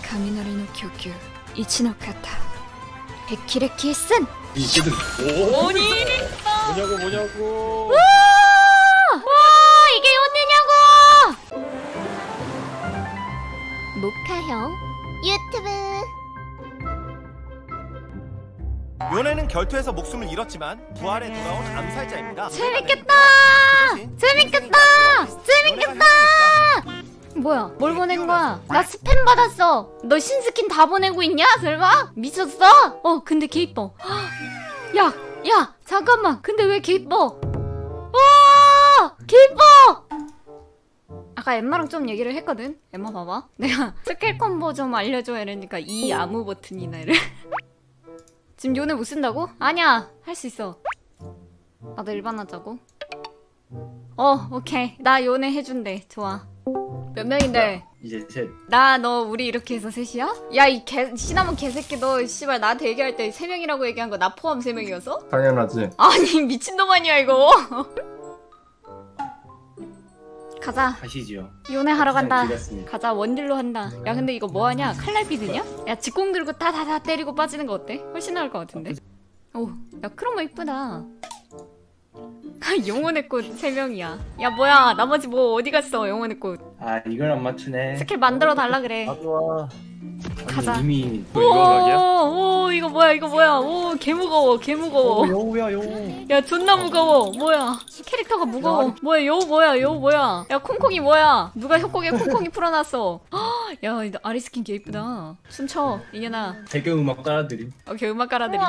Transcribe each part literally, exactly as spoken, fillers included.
雷の供給いちの方백킬의 기슨 이게들 오니 뭐냐고 뭐냐고. 와! 와 이게 언니냐고! 모카형 유튜브. 요네는 결투에서 목숨을 잃었지만 부활에 돌아온 암살자입니다. 재밌겠다! 재밌겠다! 재밌겠다! 뭐야? 뭘 보낸 거야? 나 스팸 받았어. 너 신스킨 다 보내고 있냐? 설마? 미쳤어? 어 근데 개 이뻐. 야! 야! 잠깐만. 근데 왜 개 이뻐? 와! 개 이뻐! 아까 엠마랑 좀 얘기를 했거든? 엠마 봐봐. 내가 스킬 콤보 좀 알려줘 이러니까 이 아무 버튼이나 이래. 지금 요네 못 쓴다고? 아니야! 할 수 있어. 나도 일반 하자고. 어 오케이. 나 요네 해준대. 좋아. 몇 명인데? 이제 셋. 나 너 우리 이렇게 해서 셋이야? 야 이 개 시나몬 개새끼 너 씨발 나한테 얘기할 때 세 명이라고 얘기한 거 나 포함 세 명이었어? 당연하지. 아니 미친놈 아니야 이거. 가자. 가시지요. 요네 하러 간다. 드렸습니다. 가자. 원딜로 한다. 야 근데 이거 뭐하냐? 칼날비드냐? 야 직공 들고 다다다 때리고 빠지는 거 어때? 훨씬 나을 것 같은데? 오, 야 크로마 이쁘다. 영혼의 꽃 세 명이야. 야 뭐야 나머지 뭐 어디 갔어 영혼의 꽃. 아 이걸 안 맞추네. 스킬 만들어 달라 그래. 가져와. 가자. 아니, 이미 뭐 이거 각이야? 오, 오 이거 뭐야 이거 뭐야. 오 개 무거워 개 무거워. 여우야 여우. 야 존나 무거워. 뭐야 캐릭터가 무거워. 뭐야 요 뭐야 요 뭐야. 야 콩콩이 뭐야. 누가 협곡에 콩콩이 풀어놨어. 야 아리스킨 개 이쁘다. 춤춰 이년아. 배경음악 깔아드림. 오케이 음악 깔아드림.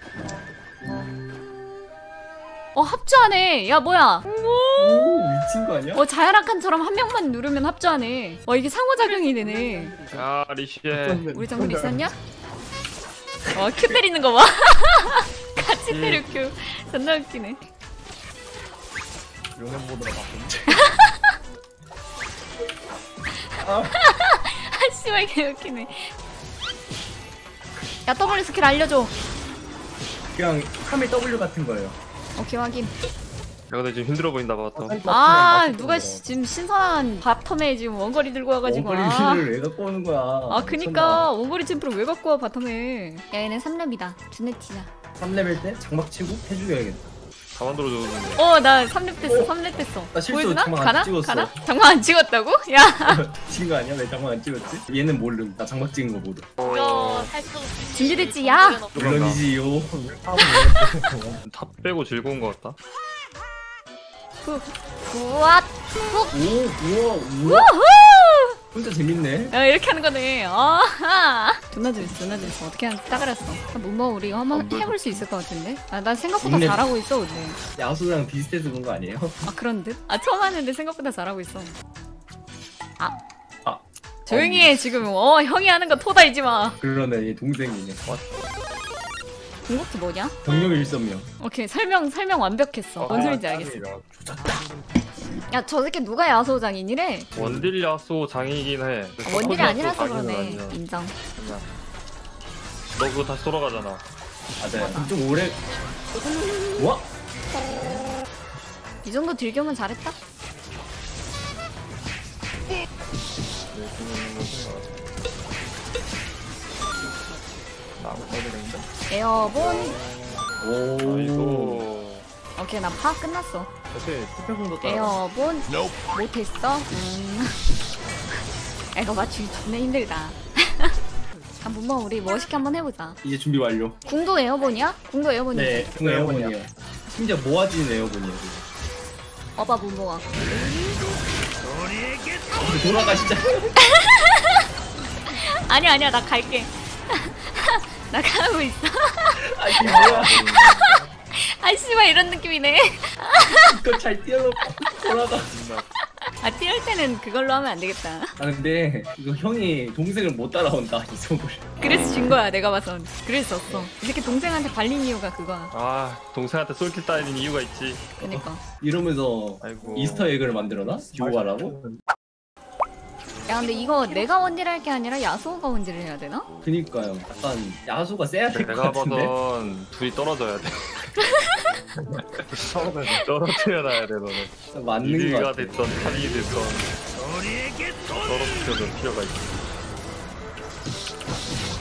어 합주하네. 야 뭐야. 오 미친 거 아니야? 어 자야라칸처럼 한 명만 누르면 합주하네. 와 이게 상호작용이 되네. 야 리시에. 우리 정글 있었냐? 어 큐 때리는 거 봐. 같이 때려 큐. 존나 웃기네. 요네 모드로 바꾼데. 아 씨발 개 웃기네. 야 더블 스킬 알려줘. 그냥 카밀 W 같은 거예요. 오케이 확인. 야 근데 지금 힘들어 보인다 봤다. 아 누가 시, 지금 신선한 바텀에 지금 원거리 들고 와가지고. 원거리 아, 를 왜 갖고 오는 거야? 아 그니까 원거리 챔프를 왜 갖고 와 바텀에. 야 얘네 삼 렙이다. 주네티자. 삼 레벨 때 장막 치고 해주겨야겠다. 다 만들어줬는데. 어 나 삼 렙 됐어. 삼 렙 됐어. 나 실수 보여주나? 장막 안 가나? 찍었어. 가나? 장막 안 찍었다고? 야 찍은 거 아니야? 왜 장막 안 찍었지? 얘는 모름. 나 장막 찍은 거 모름. 준비됐지 야? 물론이지요. 탑 빼고 즐거운 것 같다. 후 후앗 후 오 우와 우와. 우후. 진짜 재밌네. 야 이렇게 하는 거네. 아하. 존나 재밌어 존나 재밌어. 어떻게 하는지 따그랬어. 뭐 우리 이거 한번 해볼 수 있을 것 같은데? 아, 난 생각보다 있네. 잘하고 있어 근데. 야수랑 비슷해서 그런 거 아니에요? 아 그런 듯? 아 처음 하는데 생각보다 잘하고 있어. 아 아 조용히 해 지금. 어 형이 하는 거 토다이지 마. 그러네 얘 동생이네. 궁극기 뭐냐? 경력 일선명. 오케이 설명 설명 완벽했어. 뭔 소리인지 알겠어. 야 저 새끼 누가 야소장인이래? 원딜 야수 장이긴 해. 아, 원딜이 아니라서 그러네. 아니야. 인정. 그냥. 너 그거 다시 돌아가잖아. 맞아요. 좀 오래. 와? 이 정도 딜경은 잘했다. 에어본. 오. 아이고. 오케이 나 파악 끝났어. 오케이 투표공도 따라. 에어본 못했어? 음. 이거 맞추기 존나 힘들다. 아 뭐뭐 우리 멋있게 한번 해보자. 이제 준비 완료. 궁도 에어본이야? 궁도 에어본이지? 네, 중 에어본이요. 심지어 모아지는 에어본이에요. 어봐 모모가. 근데 돌아가 진짜. 아니야 아니야 나 갈게. 나 가고 있어. 아 이게 뭐야? 아 씨발 이런 느낌이네. 이거 잘 뛰어놓고 돌아가. 아 뛸 때는 그걸로 하면 안 되겠다. 아 근데 이거 형이 동생을 못 따라온다 이 속을. 그래서 진 거야 내가 봐선. 그래서 졌어. 이렇게 동생한테 발린 이유가 그거야. 아 동생한테 솔킬 따이는 이유가 있지. 그니까. 이러면서 아이고. 이스터 에그를 만들어놔? 듀오하라고? 야 근데 이거 내가 원딜 할 게 아니라 야수호가 원딜을 해야 되나? 그니까요. 약간 야수가 세야 될 것 내가 같은데. 봐선 둘이 떨어져야 돼. 떨어뜨려 놔야 돼 너는. 맞는 거 이리가 같아. 됐던 탑이 됐던 떨어뜨려줄 필요가 있어.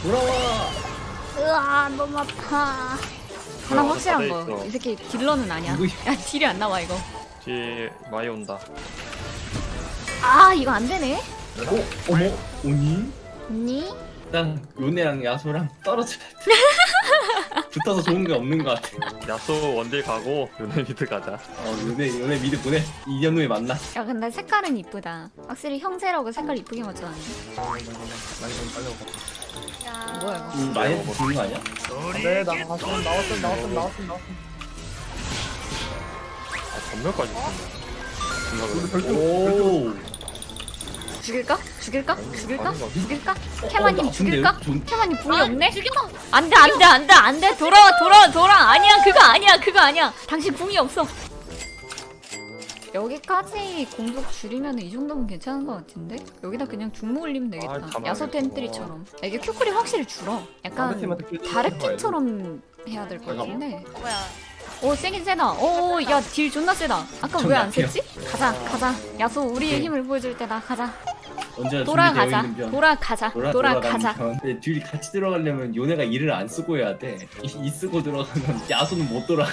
돌아와. 으아 너무 아파. 하나 어, 확실한 다돼 거. 있어. 이 새끼 딜러는 아니야. 누구- 야 딜이 안 나와 이거. 뒤에 많이 온다. 아 이거 안 되네. 어? 어머? 오니? 언니? 일단 요네랑 야소랑 떨어져. 붙어서 좋은 게 없는 것 같아. 야소 원딜 가고 요네 미드 가자. 어 요네 요네 미드 보내. 이 년 후에 만나. 야 근데 색깔은 이쁘다. 확실히 형제라고 색깔 이쁘게 맞춰놨네. 야. 뭐야 이거? 이 많이 죽는 거 아니야? 네, 나왔음, 나왔음, 나왔음, 나왔음, 나왔음. 아 전멸까지 죽네. 오. 죽일까? 죽일까? 죽일까? 아닌 것 죽일까? 어, 캐마님 어, 죽일까? 나쁜데요? 좀- 캐마님 궁이 아, 없네? 죽여. 안돼 안돼 안돼 안돼 돌아와 돌아와 돌아 아니야 그거 아니야 그거 아니야 당신 궁이 없어. 여기까지 공격 줄이면 이 정도면 괜찮은 것 같은데? 여기다 그냥 중무 올리면 되겠다. 아, 가만히 야소 텐트리처럼. 야, 이게 큐쿨이 확실히 줄어. 약간 상대팀한테 큐- 다르팀처럼 해야 될 것 같은데. 뭐야? 오 세긴 세다. 오야 딜 존나 세다. 아까 좀 왜 안 약해요. 셌지? 가자 가자. 야소 우리의 오케이. 힘을 보여줄 때다. 가자. 언제나 돌아가자. 준비되어 있는 변. 돌아가자. 돌아 돌아가자. 돌아가는 변. 근데 둘이 같이 들어가려면 요네가 이를 안 쓰고 해야 돼. 이, 이 쓰고 들어가면 야소는 못 돌아가.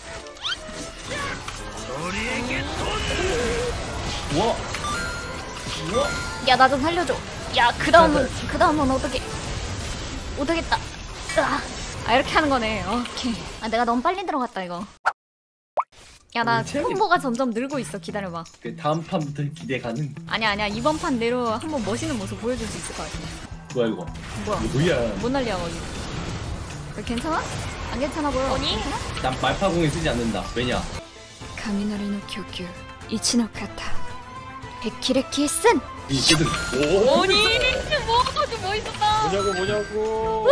우와. 우와. 야 나 좀 살려줘. 야 그 다음은 그 다음은 어떻게? 못하겠다. 으아. 아 이렇게 하는 거네. 오케이. 아 내가 너무 빨리 들어갔다 이거. 야 나 음, 체력이- 콤보가 점점 늘고 있어. 기다려봐. 그 다음 판부터 기대 가는. 아니야 아니야 이번 판 내로 한번 멋있는 모습 보여줄 수 있을 것 같아. 뭐야 이거? 뭐야? 이거 뭐야? 뭔 난리야 거기? 왜 괜찮아? 안 괜찮아 보여. 아니. 괜찮아? 난 말파공에 쓰지 않는다. 왜냐? 가미나리노 교규 이치노 카타 백키레키 쓴. 이 쟤들. 오. 아니 뭐가 좀 멋있었다. 뭐냐고 뭐냐고.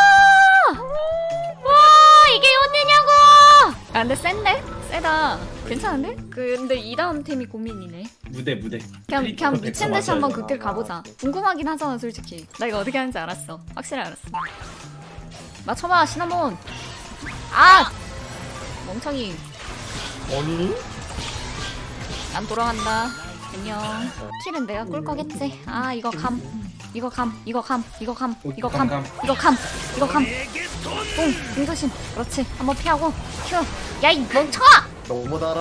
와 이게 언니냐고! 아 근데 센데? 세다. 괜찮은데? 근데 이 다음 템이 고민이네. 무대 무대. 그냥 크리티컬 그냥 미친 듯이 백화 한번 맞아야 극딜 가보자. 궁금하긴 하잖아 솔직히. 나 이거 어떻게 하는지 알았어. 확실히 알았어. 맞춰봐 시나몬. 아 멍청이. 아니? 난 돌아간다. 안녕. 킬은 내가 꿀 거겠지. 아 이거 감. 이거 감. 이거 감. 이거 감. 이거 감. 감, 감. 이거 감. 이거 감. 뿡. 뿡조심. 그렇지. 한번 피하고. 큐. 야 이 멍청아. 너무 달아.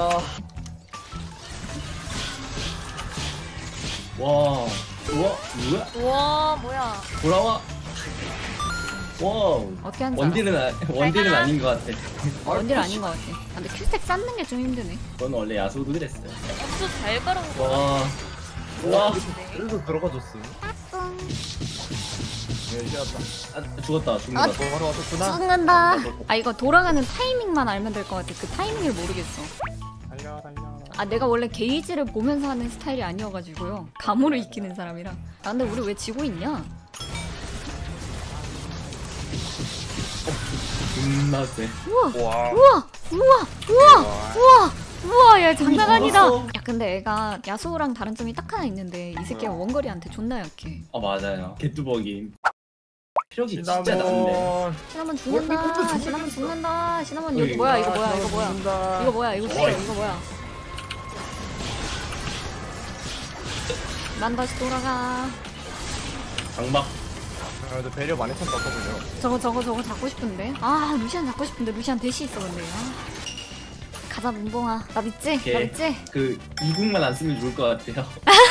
와. 우와. 우와. 우와 뭐야? 돌아와. 와우. 어떻게 하는지 알았어. 원딜은 아, 원딜은 가라. 아닌 것 같아. 원딜 아닌 것 같아. 아, 근데 큐스택 쌓는 게 좀 힘드네. 그건 원래 야소도 그랬어요. 엄청 잘 깔아온 거. 와. 와. 그래서 들어가줬음. 네, 이제 왔다. 아, 죽었다. 죽는다. 아. 바로 왔었구나. 죽는다. 아 이거 돌아가는 타이밍만 알면 될 것 같아. 그 타이밍을 모르겠어. 달려, 달려. 아 내가 원래 게이지를 보면서 하는 스타일이 아니어가지고요. 감으로 익히는 사람이라. 아 근데 우리 왜 지고 있냐? 존나 세. 우와 와. 우와 우와 우와 우와 우와 야 장난 아니다. 죽었어. 야 근데 애가 야수랑 다른 점이 딱 하나 있는데 이 새끼가 원거리한테 존나 약해. 아 맞아요. 개뚜벅이. 피력이 진짜 낮네. 시나몬. 시나몬 죽는다. 시나몬 죽는다. 시나몬 여기 여기. 뭐야 이거 뭐야 이거 뭐야 죽는다. 이거 뭐야 이거 뭐야 이거 뭐야. 난 다시 돌아가. 장막. 그래도 배려 많이 쳤었거든요. 저거 저거 저거 잡고 싶은데. 아 루시안 잡고 싶은데 루시안 대시 있어 근데. 아. 가자 문봉아. 나 믿지? 나 오케이. 믿지? 그 이국만 안 쓰면 좋을 것 같아요.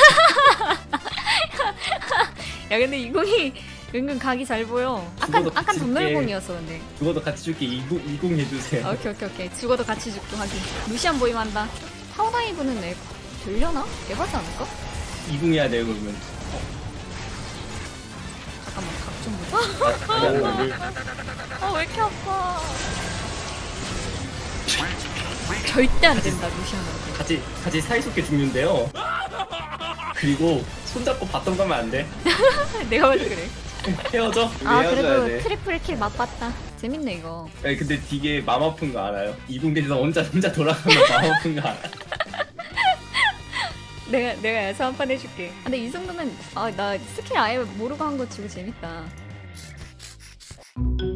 야 근데 이 공이 은근 각이 잘 보여. 아까 죽어도 아까 같이 전멸공이었어 근데. 죽어도 같이 줄게. 이국 이국 해주세요. 오케이 오케이 오케이. 죽어도 같이 죽고 하기. 루시안 보임한다. 타워다이브는 애 되려나? 에바지 않을까? 이국 해야 돼요 그러면. 잠깐만 각 좀 보자. 아, 아니, 아니, 아니. 아왜 이렇게 아파? 절대 안 된다 루시안한테. 같이 같이 사이좋게 죽는데요. 그리고 손잡고 바텀 가면 안 돼. 내가 봐도 그래. 헤어져. 우리 아 헤어져야 그래도 돼. 트리플 킬 맛봤다. 재밌네 이거. 아니, 근데 되게 마음 아픈 거 알아요? 이국 대에서 혼자 혼자 돌아가면 마음 아픈 거 알아? 내가 내가 야수 한판 해줄게. 근데 이 정도면 아 나 스킬 아예 모르고 한 거 치고 재밌다.